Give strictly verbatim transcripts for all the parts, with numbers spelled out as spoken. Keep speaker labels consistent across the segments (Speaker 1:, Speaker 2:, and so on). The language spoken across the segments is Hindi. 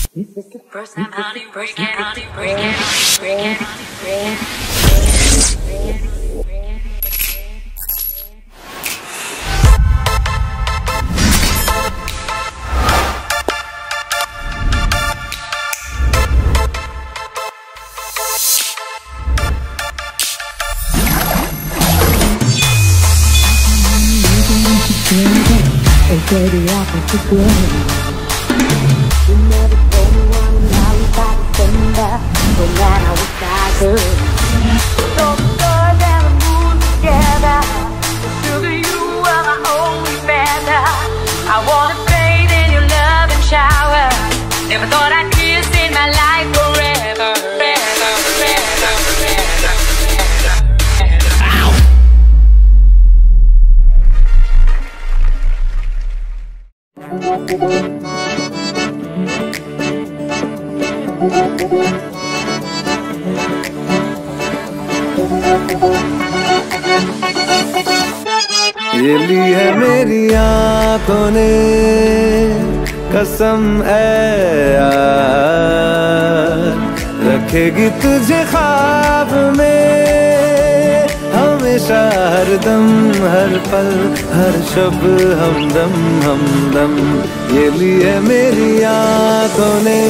Speaker 1: First time honey breaking, honey breaking, breaking, breaking.
Speaker 2: Oh baby, I can forget it. You never told me one and now we got to send that. But man, I wish I could. So the stars and the moon together. Sugar, you are my only feather. I wanna bathe in your love and shower. Never thought I'd kiss in my life forever, forever, forever, forever.
Speaker 3: ये ली है मेरी आँखों ने कसम है यार, रखेगी तुझे ख्वाब में हमेशा, हर दम हर पल हर शब हमदम हमदम। ये ली है मेरी आँखों ने।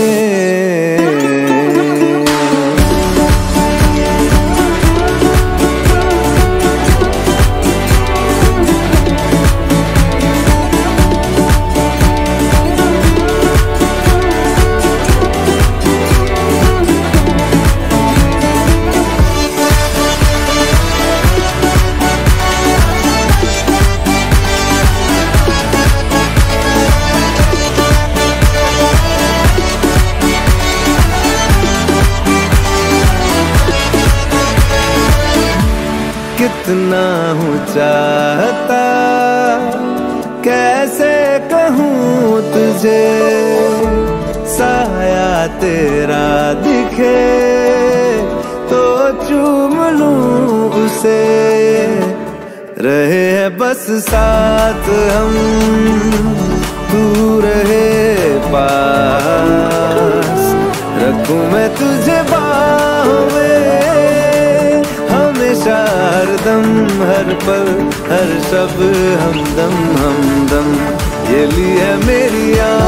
Speaker 3: कितना हूँ चाहता कैसे कहूँ तुझे, साया तेरा दिखे तो चूम लूँ उसे। रहे हैं बस साथ हम, तू रहे पास, रखूँ मैं तुझे बाहों में हमेशा, हर दम हर पल हर शब हमदम हमदम। ये ली है मेरी